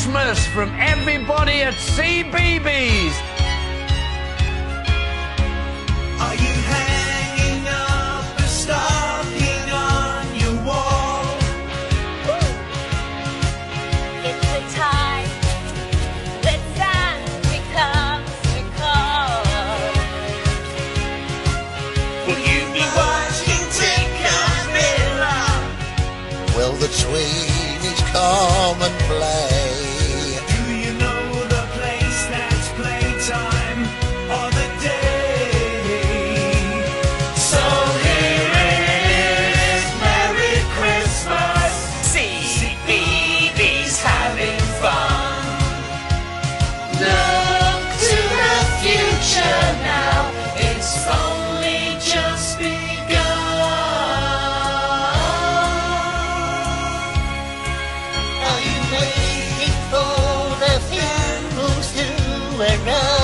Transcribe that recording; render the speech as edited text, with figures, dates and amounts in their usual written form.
Christmas from everybody at CBeebies. Are you hanging up a stocking on your wall? It's the time that Santa comes to call. Will you be watching Tinker Miller? Will the Sweeneys come and play? Do you know the place that's playtime or the day? So here it is, Merry Christmas. CBeebies having fun. Look to the future now, it's only just begun. Are you waiting for the funerals to arrive?